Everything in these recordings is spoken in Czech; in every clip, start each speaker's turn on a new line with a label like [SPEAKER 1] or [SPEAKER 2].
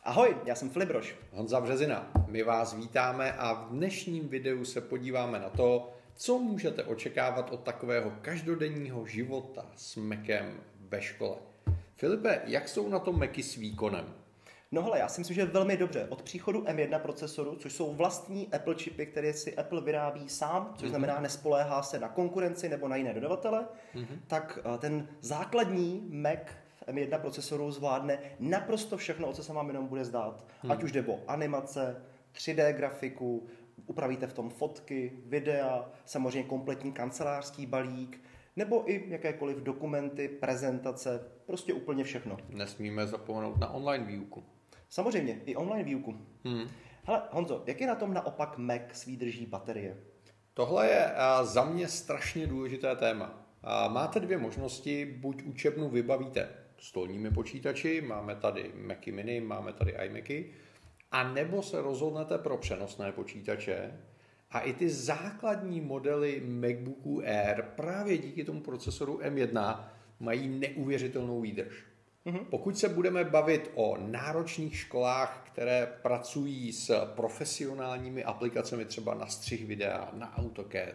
[SPEAKER 1] Ahoj, já jsem Filip Brož.
[SPEAKER 2] Honza Březina. My vás vítáme a v dnešním videu se podíváme na to, co můžete očekávat od takového každodenního života s Macem ve škole. Filipe, jak jsou na tom Macy s výkonem?
[SPEAKER 1] No hele, já si myslím, že velmi dobře. Od příchodu M1 procesoru, což jsou vlastní Apple čipy, které si Apple vyrábí sám, což znamená nespoléhá se na konkurenci nebo na jiné dodavatele, tak ten základní Mac v M1 procesoru zvládne naprosto všechno, o co se vám jenom bude zdát. Ať už jde o animace, 3D grafiku, upravíte v tom fotky, videa, samozřejmě kompletní kancelářský balík, nebo i jakékoliv dokumenty, prezentace, prostě úplně všechno.
[SPEAKER 2] Nesmíme zapomenout na online výuku.
[SPEAKER 1] Samozřejmě, i online výuku. Hele, Honzo, jak je na tom naopak Mac s výdrží baterie?
[SPEAKER 2] Tohle je za mě strašně důležité téma. Máte dvě možnosti, buď učebnu vybavíte stolními počítači, máme tady Macy mini, máme tady iMacy, a nebo se rozhodnete pro přenosné počítače a i ty základní modely MacBooků Air právě díky tomu procesoru M1 mají neuvěřitelnou výdrž. Pokud se budeme bavit o náročných školách, které pracují s profesionálními aplikacemi, třeba na střih videa, na AutoCAD,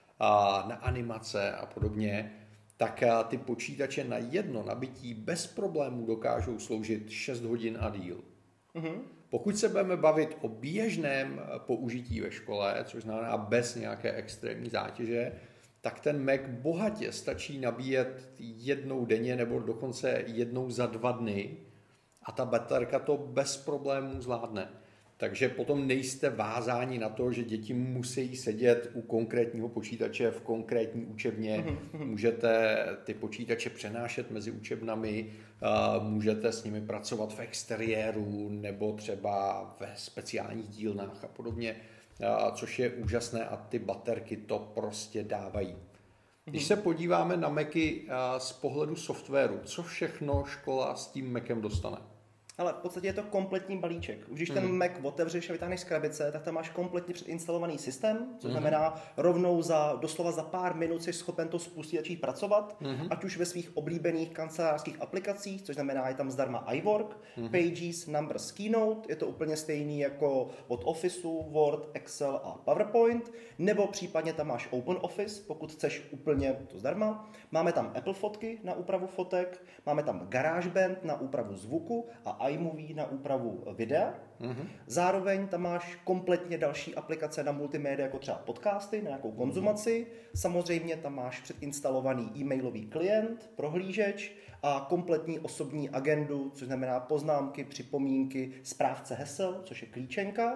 [SPEAKER 2] na animace a podobně, tak ty počítače na jedno nabití bez problémů dokážou sloužit 6 hodin a díl. Pokud se budeme bavit o běžném použití ve škole, což znamená bez nějaké extrémní zátěže, tak ten Mac bohatě stačí nabíjet jednou denně nebo dokonce jednou za 2 dny a ta baterka to bez problémů zvládne. Takže potom nejste vázáni na to, že děti musí sedět u konkrétního počítače v konkrétní učebně. Můžete ty počítače přenášet mezi učebnami, můžete s nimi pracovat v exteriéru nebo třeba ve speciálních dílnách a podobně, což je úžasné a ty baterky to prostě dávají. Když se podíváme na Macy z pohledu softwaru, co všechno škola s tím Macem dostane?
[SPEAKER 1] Ale v podstatě je to kompletní balíček. Už když ten Mac otevřeš a vytáhneš z krabice, tak tam máš kompletně předinstalovaný systém, což znamená rovnou doslova za pár minut jsi schopen to spustit a začít pracovat, ať už ve svých oblíbených kancelářských aplikacích, což znamená, je tam zdarma iWork, Pages, Numbers, Keynote, je to úplně stejný jako od Officeu, Word, Excel a PowerPoint, nebo případně tam máš OpenOffice, pokud chceš úplně to zdarma. Máme tam Apple fotky na úpravu fotek, máme tam GarageBand na úpravu zvuku a iMovie na úpravu videa. Zároveň tam máš kompletně další aplikace na multimédia, jako třeba podcasty, na nějakou konzumaci. Samozřejmě tam máš předinstalovaný e-mailový klient, prohlížeč a kompletní osobní agendu, což znamená poznámky, připomínky, správce hesel, což je klíčenka,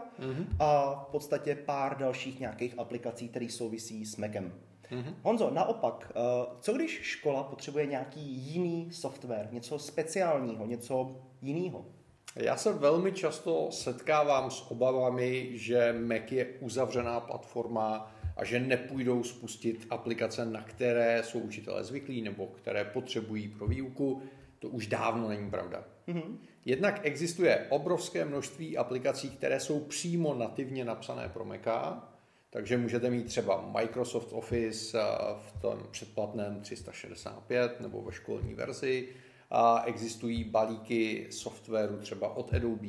[SPEAKER 1] a v podstatě pár dalších nějakých aplikací, které souvisí s Macem. Honzo, naopak, co když škola potřebuje nějaký jiný software, něco speciálního, něco jiného?
[SPEAKER 2] Já se velmi často setkávám s obavami, že Mac je uzavřená platforma a že nepůjdou spustit aplikace, na které jsou učitelé zvyklí nebo které potřebují pro výuku. To už dávno není pravda. Jednak existuje obrovské množství aplikací, které jsou přímo nativně napsané pro Maca, takže můžete mít třeba Microsoft Office v tom předplatném 365 nebo ve školní verzi. Existují balíky softwaru třeba od Adobe,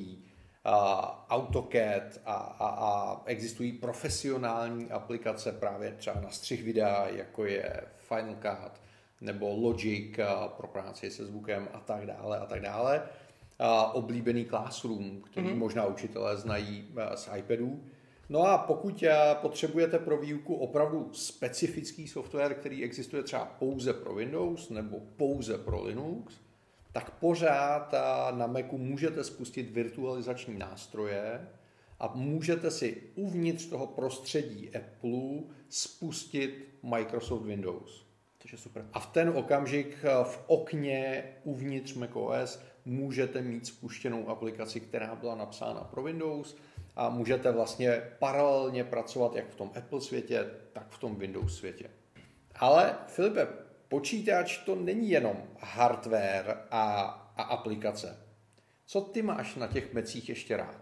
[SPEAKER 2] AutoCAD a existují profesionální aplikace právě třeba na střih videa, jako je Final Cut nebo Logic pro práci se zvukem a tak dále a tak dále. Oblíbený Classroom, který možná učitelé znají z iPadů. No a pokud potřebujete pro výuku opravdu specifický software, který existuje třeba pouze pro Windows nebo pouze pro Linux, tak pořád na Macu můžete spustit virtualizační nástroje a můžete si uvnitř toho prostředí Apple spustit Microsoft Windows.
[SPEAKER 1] Což je super.
[SPEAKER 2] A v ten okamžik v okně uvnitř macOS můžete mít spuštěnou aplikaci, která byla napsána pro Windows, a můžete vlastně paralelně pracovat jak v tom Apple světě, tak v tom Windows světě. Ale Filipe, počítač to není jenom hardware a aplikace. Co ty máš na těch Macích ještě rád?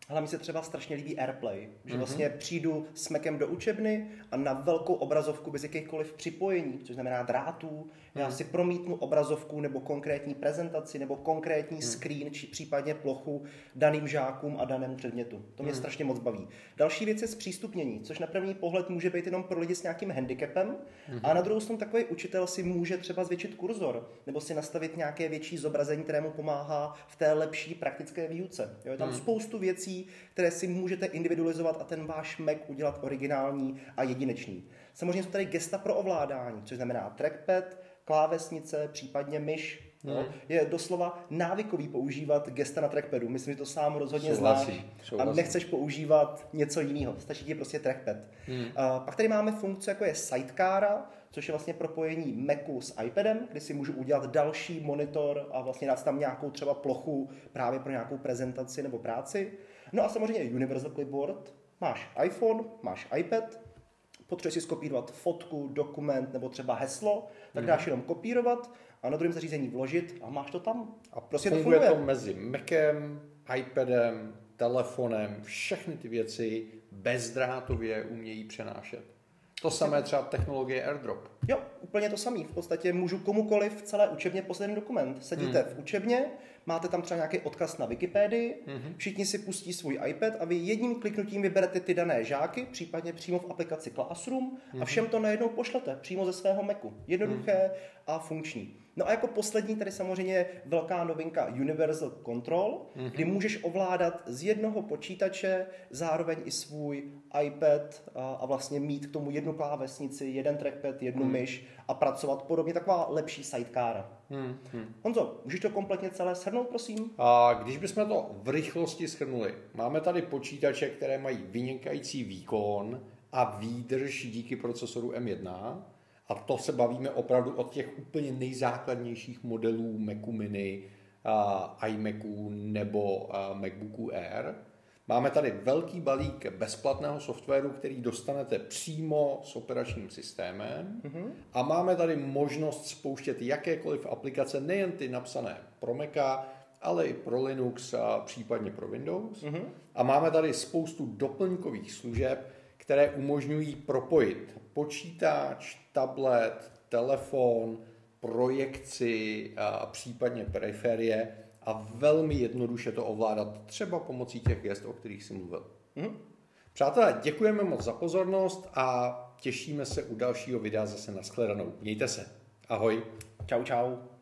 [SPEAKER 1] Ale mi se třeba strašně líbí AirPlay, že vlastně přijdu s Macem do učebny a na velkou obrazovku bez jakýchkoliv připojení, což znamená drátů, já si promítnu obrazovku nebo konkrétní prezentaci nebo konkrétní screen, či případně plochu daným žákům a danému předmětu. To mě strašně moc baví. Další věc je zpřístupnění, což na první pohled může být jenom pro lidi s nějakým handicapem, a na druhou stranu takový učitel si může třeba zvětšit kurzor nebo si nastavit nějaké větší zobrazení, které mu pomáhá v té lepší praktické výuce. Jo, je tam spoustu věcí, které si můžete individualizovat a ten váš Mac udělat originální a jedinečný. Samozřejmě jsou tady gesta pro ovládání, což znamená trackpad, klávesnice, případně myš. Je doslova návykový používat gesta na trackpadu. Myslím, že to sám rozhodně znáš a nechceš používat něco jiného. Stačí ti prostě trackpad. Pak tady máme funkce, jako je Sidecara, což je vlastně propojení Macu s iPadem, kdy si můžu udělat další monitor a vlastně dát tam nějakou třeba plochu právě pro nějakou prezentaci nebo práci. No a samozřejmě Universal Clipboard. Máš iPhone, máš iPad, potřebuješ si skopírovat fotku, dokument nebo třeba heslo, tak dáš jenom kopírovat a na druhém zařízení vložit a máš to tam.
[SPEAKER 2] A prostě funguje to mezi Macem, iPadem, telefonem, všechny ty věci bezdrátově umějí přenášet. To samé třeba technologie AirDrop.
[SPEAKER 1] Jo, úplně to samé. V podstatě můžu komukoliv v celé učebně poslat dokument. Sedíte v učebně, máte tam třeba nějaký odkaz na Wikipedii, všichni si pustí svůj iPad a vy jedním kliknutím vyberete ty dané žáky, případně přímo v aplikaci Classroom a všem to najednou pošlete přímo ze svého Macu. Jednoduché a funkční. No a jako poslední tady samozřejmě velká novinka Universal Control, kdy můžeš ovládat z jednoho počítače zároveň i svůj iPad a vlastně mít k tomu jednu klávesnici, jeden trackpad, jednu myš a pracovat podobně, taková lepší sidecara. Honzo, můžeš to kompletně celé shrnout, prosím?
[SPEAKER 2] A když bychom to v rychlosti shrnuli, máme tady počítače, které mají vynikající výkon a výdrž díky procesoru M1, a to se bavíme opravdu od těch úplně nejzákladnějších modelů Macu Mini, iMacu nebo MacBooku Air. Máme tady velký balík bezplatného softwaru, který dostanete přímo s operačním systémem a máme tady možnost spouštět jakékoliv aplikace, nejen ty napsané pro Maca, ale i pro Linux a případně pro Windows. A máme tady spoustu doplňkových služeb, které umožňují propojit počítač, tablet, telefon, projekci a případně periferie a velmi jednoduše to ovládat třeba pomocí těch gest, o kterých jsem mluvil. Přátelé, děkujeme moc za pozornost a těšíme se u dalšího videa zase na shledanou. Mějte se. Ahoj.
[SPEAKER 1] Čau, čau.